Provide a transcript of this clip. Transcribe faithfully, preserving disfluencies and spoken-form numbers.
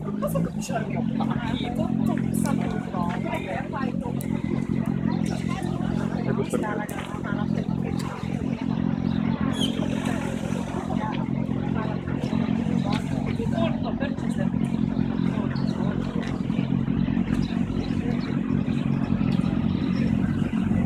Cosa cominciare a fare? Tutto questo è un po'. Questa è la granata.